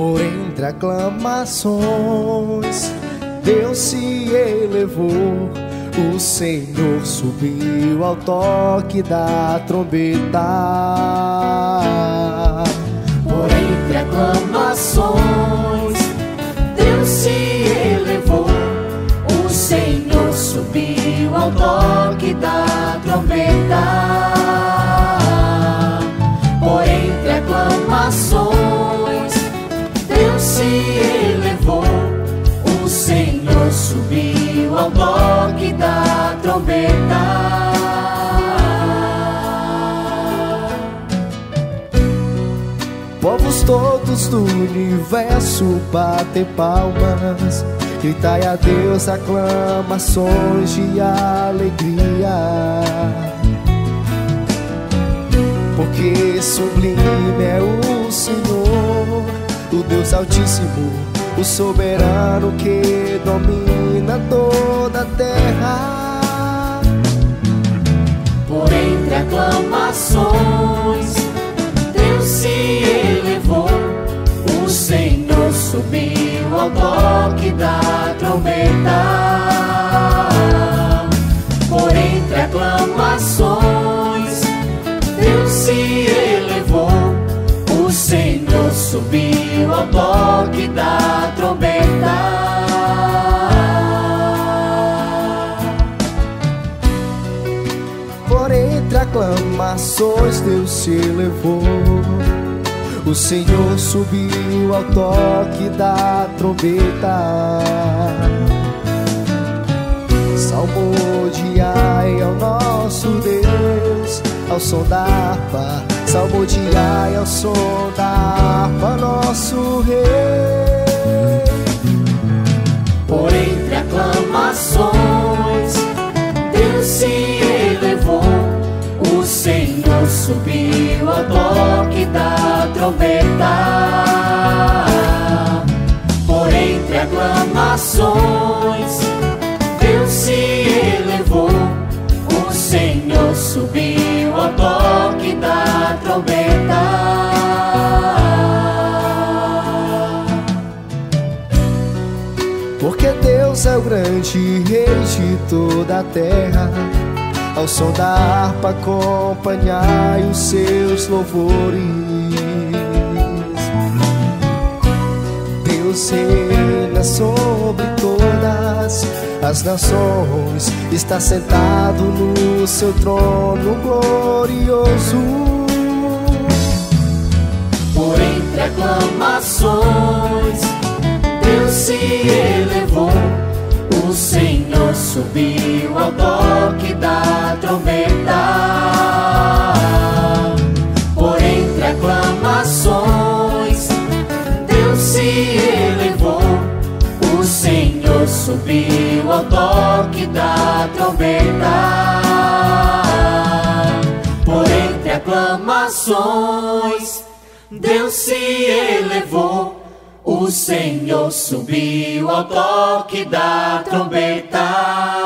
Por entre aclamações, Deus se elevou, o Senhor subiu ao toque da trombeta. Por entre aclamações, Deus se elevou, o Senhor subiu ao toque da trombeta. Por entre aclamações, Deus se elevou, o Senhor subiu ao toque da trombeta. Povos todos do universo batem palmas, gritai a Deus aclamações de alegria, porque sublime é o Senhor, o Deus Altíssimo, o soberano que domina toda a terra. Por entre aclamações, Deus se elevou, o Senhor subiu ao toque da trombeta. Por entre aclamações, Deus se elevou, o Senhor subiu ao toque da trombeta. Por entre aclamações, Deus se elevou, o Senhor subiu ao toque da trombeta. Salmodiai ao nosso Deus, ao som da harpa. Salmodiai ao som da harpa, nosso Rei. Por entre aclamações, Deus se elevou, o Senhor subiu ao toque da trombeta. Por entre aclamações, Deus se elevou, o Senhor subiu ao toque da trombeta. Porque Deus é o grande Rei de toda a terra, ao som da harpa acompanhai os seus louvores. Deus reina sobre todas as nações, está sentado no seu trono glorioso. Por entre aclamações, Deus se elevou, o Senhor subiu ao toque da trombeta. Por entre aclamações, Deus se elevou, o Senhor subiu ao toque da trombeta. Por entre aclamações, Deus se elevou, o Senhor subiu ao toque da trombeta.